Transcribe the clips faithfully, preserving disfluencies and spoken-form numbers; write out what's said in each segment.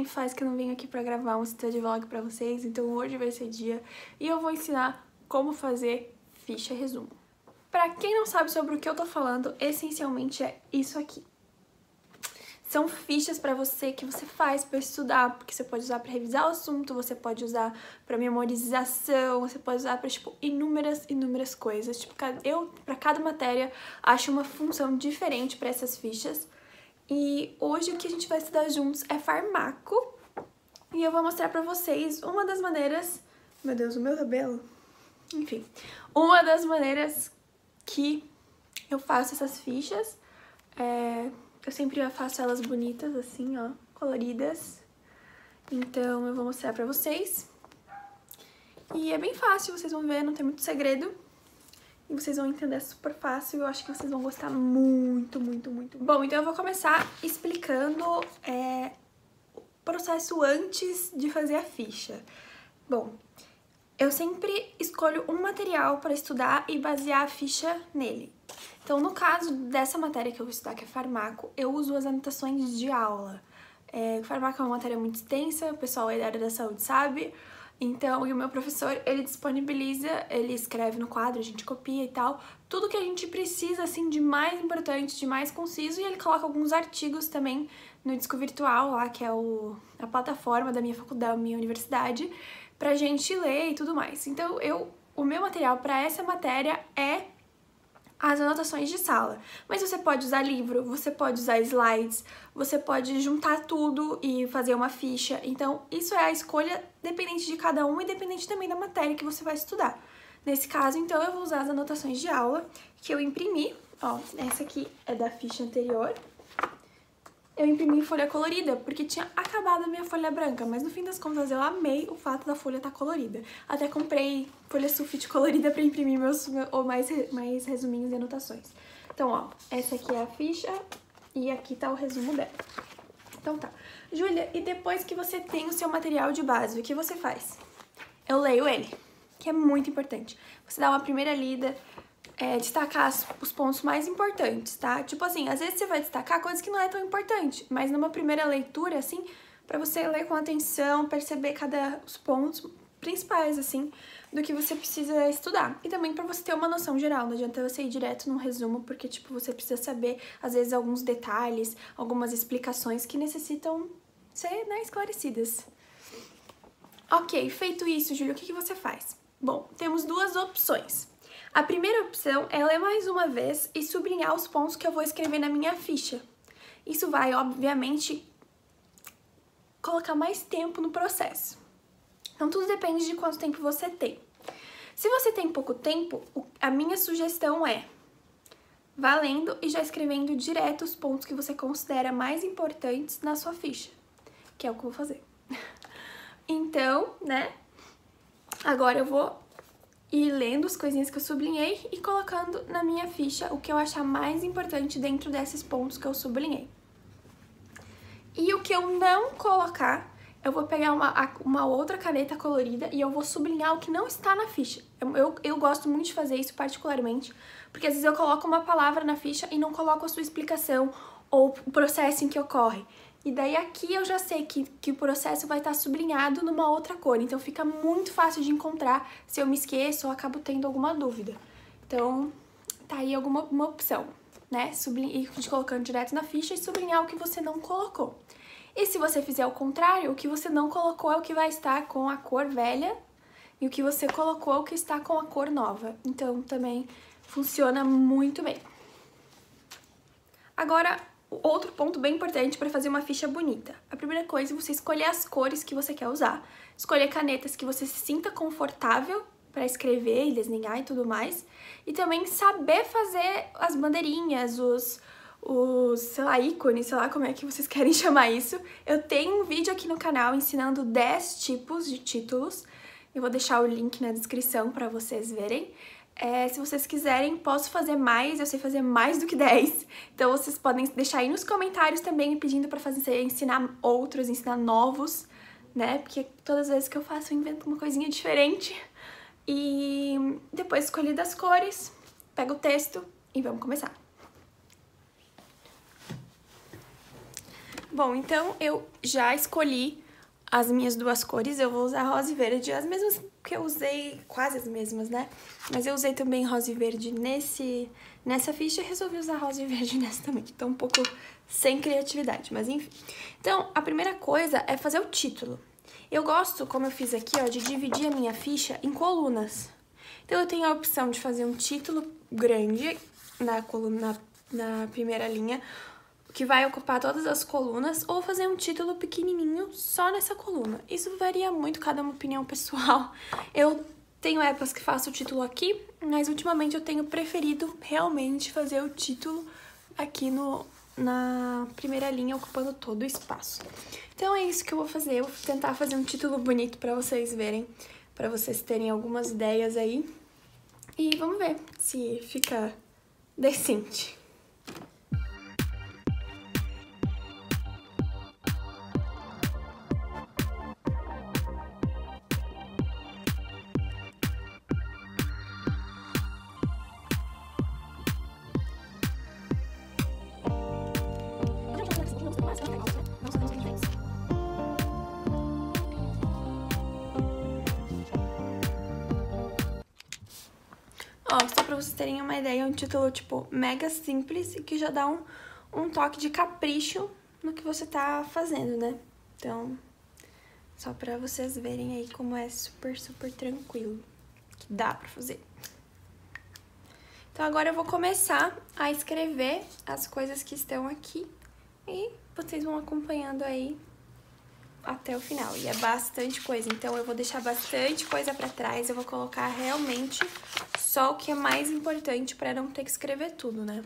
tempo faz que eu não venho aqui pra gravar um study vlog pra vocês, então hoje vai ser dia e eu vou ensinar como fazer ficha resumo. Pra quem não sabe sobre o que eu tô falando, essencialmente é isso aqui. São fichas pra você que você faz pra estudar, porque você pode usar pra revisar o assunto, você pode usar pra memorização, você pode usar pra, tipo, inúmeras, inúmeras coisas. Tipo, eu, pra cada matéria, acho uma função diferente pra essas fichas. E hoje o que a gente vai estudar juntos é farmaco. E eu vou mostrar pra vocês uma das maneiras... Meu Deus, o meu cabelo? Enfim, uma das maneiras que eu faço essas fichas. É... Eu sempre faço elas bonitas, assim, ó, coloridas. Então eu vou mostrar pra vocês. E é bem fácil, vocês vão ver, não tem muito segredo. E vocês vão entender super fácil, eu acho que vocês vão gostar muito, muito, muito. Bom, então eu vou começar explicando é, o processo antes de fazer a ficha. Bom, eu sempre escolho um material para estudar e basear a ficha nele. Então, no caso dessa matéria que eu vou estudar, que é farmaco, eu uso as anotações de aula. É, farmaco é uma matéria muito extensa, o pessoal aí da área da saúde sabe. Então, e o meu professor, ele disponibiliza, ele escreve no quadro, a gente copia e tal, tudo que a gente precisa, assim, de mais importante, de mais conciso, e ele coloca alguns artigos também no Disco Virtual, lá, que é o, a plataforma da minha faculdade, da minha universidade, pra gente ler e tudo mais. Então, eu, o meu material para essa matéria é as anotações de sala. Mas você pode usar livro, você pode usar slides, você pode juntar tudo e fazer uma ficha. Então, isso é a escolha dependente de cada um e dependente também da matéria que você vai estudar. Nesse caso, então, eu vou usar as anotações de aula que eu imprimi. Ó, essa aqui é da ficha anterior. Eu imprimi em folha colorida, porque tinha acabado a minha folha branca, mas no fim das contas eu amei o fato da folha estar colorida. Até comprei folha sulfite colorida para imprimir meus, ou mais, mais resuminhos e anotações. Então, ó, essa aqui é a ficha e aqui tá o resumo dela. Então tá. Júlia, e depois que você tem o seu material de base, o que você faz? Eu leio ele, que é muito importante. Você dá uma primeira lida... É, destacar os pontos mais importantes, tá? Tipo assim, às vezes você vai destacar coisas que não é tão importante, mas numa primeira leitura, assim, pra você ler com atenção, perceber cada os pontos principais, assim, do que você precisa estudar. E também pra você ter uma noção geral, não adianta você ir direto num resumo, porque, tipo, você precisa saber, às vezes, alguns detalhes, algumas explicações que necessitam ser, né, esclarecidas. Ok, feito isso, Júlia, o que que você faz? Bom, temos duas opções. A primeira opção é ler mais uma vez e sublinhar os pontos que eu vou escrever na minha ficha. Isso vai, obviamente, colocar mais tempo no processo. Então, tudo depende de quanto tempo você tem. Se você tem pouco tempo, a minha sugestão é vá lendo e já escrevendo direto os pontos que você considera mais importantes na sua ficha, que é o que eu vou fazer. Então, né, agora eu vou... e lendo as coisinhas que eu sublinhei e colocando na minha ficha o que eu achar mais importante dentro desses pontos que eu sublinhei. E o que eu não colocar, eu vou pegar uma, uma outra caneta colorida e eu vou sublinhar o que não está na ficha. Eu, eu, eu gosto muito de fazer isso particularmente, porque às vezes eu coloco uma palavra na ficha e não coloco a sua explicação ou o processo em que ocorre. E daí aqui eu já sei que, que o processo vai estar sublinhado numa outra cor, então fica muito fácil de encontrar se eu me esqueço ou acabo tendo alguma dúvida. Então, tá aí alguma uma opção, né? Sublinhar, ir colocando direto na ficha e sublinhar o que você não colocou. E se você fizer o contrário, o que você não colocou é o que vai estar com a cor velha e o que você colocou é o que está com a cor nova. Então, também funciona muito bem. Agora... outro ponto bem importante para fazer uma ficha bonita. A primeira coisa é você escolher as cores que você quer usar. Escolher canetas que você se sinta confortável para escrever e desenhar e tudo mais. E também saber fazer as bandeirinhas, os, os, sei lá, ícones, sei lá como é que vocês querem chamar isso. Eu tenho um vídeo aqui no canal ensinando dez tipos de títulos. Eu vou deixar o link na descrição para vocês verem. É, se vocês quiserem, posso fazer mais, eu sei fazer mais do que dez. Então vocês podem deixar aí nos comentários também me pedindo pra fazer, ensinar outros, ensinar novos, né? Porque todas as vezes que eu faço eu invento uma coisinha diferente. E depois escolhi das cores, pego o texto e vamos começar. Bom, então eu já escolhi as minhas duas cores, eu vou usar rosa e verde, as mesmas que eu usei, quase as mesmas, né? Mas eu usei também rosa e verde nesse, nessa ficha e resolvi usar rosa e verde nessa também. Então um pouco sem criatividade, mas enfim. Então, a primeira coisa é fazer o título. Eu gosto, como eu fiz aqui, ó, de dividir a minha ficha em colunas. Então eu tenho a opção de fazer um título grande na coluna, na primeira linha, que vai ocupar todas as colunas, ou fazer um título pequenininho só nessa coluna. Isso varia muito, cada uma opinião pessoal. Eu tenho épocas que faço o título aqui, mas ultimamente eu tenho preferido realmente fazer o título aqui no, na primeira linha, ocupando todo o espaço. Então é isso que eu vou fazer, eu vou tentar fazer um título bonito pra vocês verem, pra vocês terem algumas ideias aí. E vamos ver se fica decente. Ó, só pra vocês terem uma ideia, é um título, tipo, mega simples e que já dá um, um toque de capricho no que você tá fazendo, né? Então, só pra vocês verem aí como é super, super tranquilo, que dá pra fazer. Então, agora eu vou começar a escrever as coisas que estão aqui e vocês vão acompanhando aí até o final. E é bastante coisa, então eu vou deixar bastante coisa pra trás, eu vou colocar realmente só o que é mais importante pra não ter que escrever tudo, né?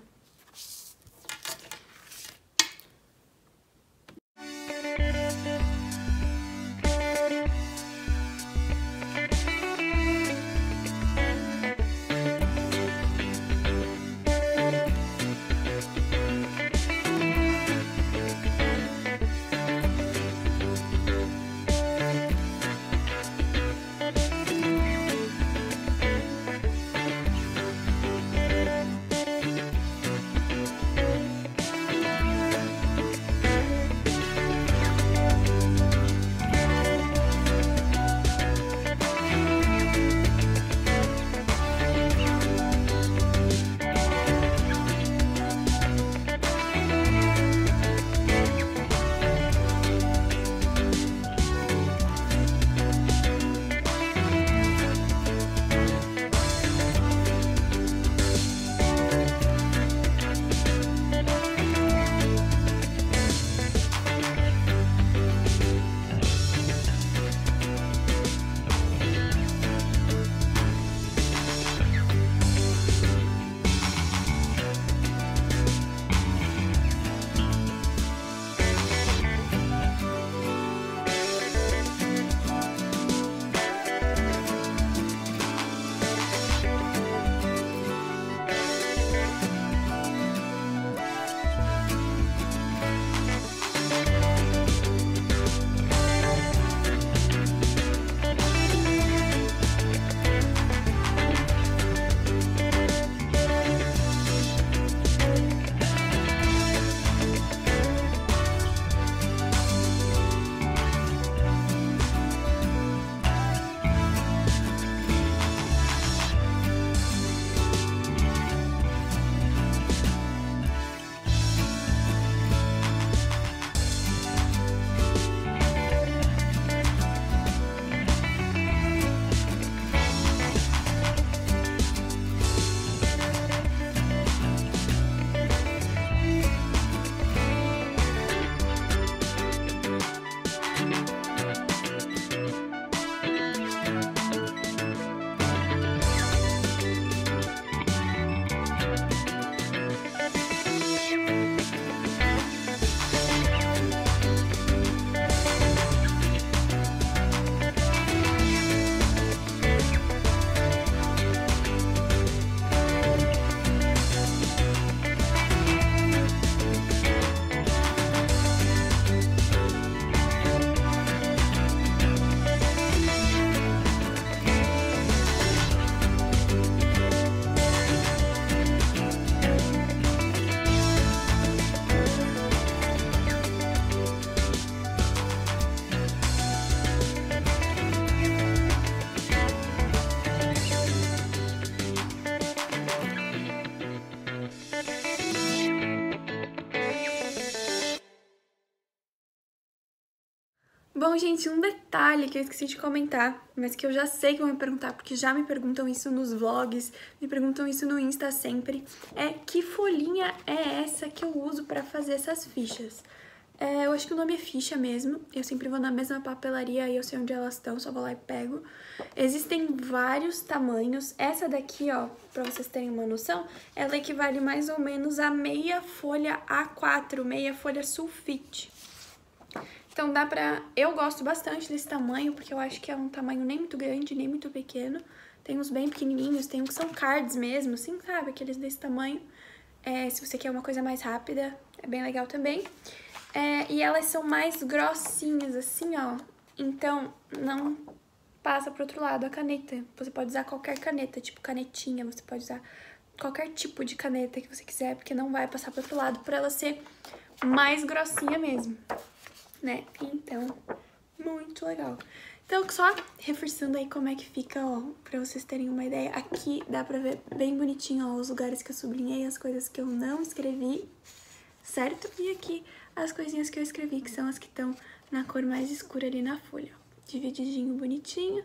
Bom, gente, um detalhe que eu esqueci de comentar, mas que eu já sei que vão me perguntar, porque já me perguntam isso nos vlogs, me perguntam isso no Insta sempre, é que folhinha é essa que eu uso pra fazer essas fichas? É, eu acho que o nome é ficha mesmo, eu sempre vou na mesma papelaria e eu sei onde elas estão, só vou lá e pego. Existem vários tamanhos, essa daqui, ó, pra vocês terem uma noção, ela equivale mais ou menos a meia folha A quatro, meia folha sulfite. Então dá pra... Eu gosto bastante desse tamanho, porque eu acho que é um tamanho nem muito grande, nem muito pequeno. Tem uns bem pequenininhos, tem uns que são cards mesmo, assim, sabe? Aqueles desse tamanho. É, se você quer uma coisa mais rápida, é bem legal também. É, e elas são mais grossinhas, assim, ó. Então, não passa pro outro lado a caneta. Você pode usar qualquer caneta, tipo canetinha. Você pode usar qualquer tipo de caneta que você quiser, porque não vai passar pro outro lado, por ela ser mais grossinha mesmo, né? Então, muito legal. Então, só reforçando aí como é que fica, ó, pra vocês terem uma ideia. Aqui dá pra ver bem bonitinho, ó, os lugares que eu sublinhei, as coisas que eu não escrevi, certo? E aqui as coisinhas que eu escrevi, que são as que estão na cor mais escura ali na folha. Divididinho, bonitinho,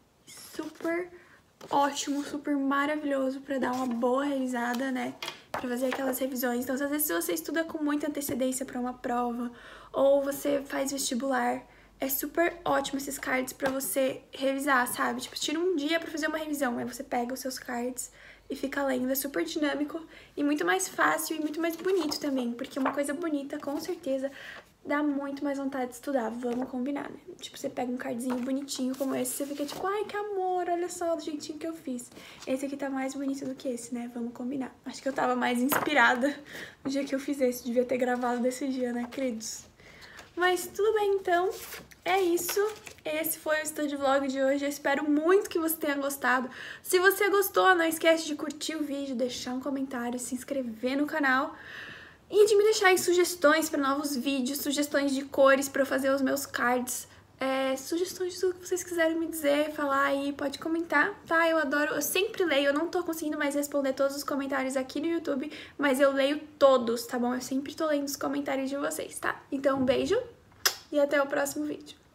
super ótimo, super maravilhoso pra dar uma boa revisada, né? Pra fazer aquelas revisões. Então, às vezes, se você estuda com muita antecedência pra uma prova, ou você faz vestibular, é super ótimo esses cards pra você revisar, sabe? Tipo, tira um dia pra fazer uma revisão, aí você pega os seus cards e fica lendo, é super dinâmico e muito mais fácil e muito mais bonito também, porque uma coisa bonita, com certeza, dá muito mais vontade de estudar, vamos combinar, né? Tipo, você pega um cardzinho bonitinho como esse, você fica tipo, ai, que amor, olha só do jeitinho que eu fiz. Esse aqui tá mais bonito do que esse, né? Vamos combinar. Acho que eu tava mais inspirada no dia que eu fiz esse, devia ter gravado desse dia, né, queridos? Mas tudo bem, então, é isso. Esse foi o Study Vlog de hoje. Eu espero muito que você tenha gostado. Se você gostou, não esquece de curtir o vídeo, deixar um comentário, se inscrever no canal e de me deixar aí sugestões para novos vídeos, sugestões de cores para eu fazer os meus cards, é, sugestões de tudo que vocês quiserem me dizer, falar aí, pode comentar, tá? Eu adoro, eu sempre leio, eu não tô conseguindo mais responder todos os comentários aqui no YouTube, mas eu leio todos, tá bom? Eu sempre tô lendo os comentários de vocês, tá? Então, um beijo e até o próximo vídeo.